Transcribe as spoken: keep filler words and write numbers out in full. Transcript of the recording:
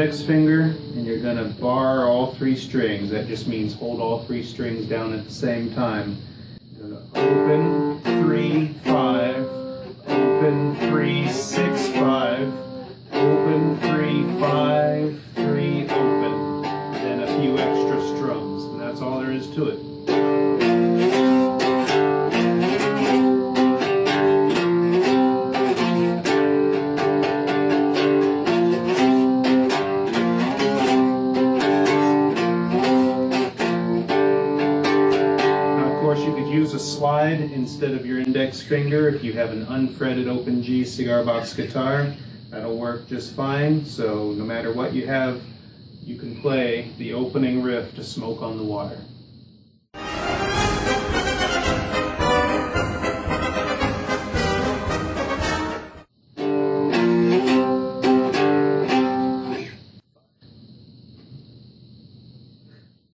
index finger and you're going to bar all three strings. That just means hold all three strings down at the same time. You're going to open, three, five, open, three, six, five, open, three, five, three, open. Then a few extra strums, and that's all there is to it. You could use a slide instead of your index finger if you have an unfretted open G cigar box guitar. That'll work just fine. So no matter what you have, you can play the opening riff to Smoke on the Water.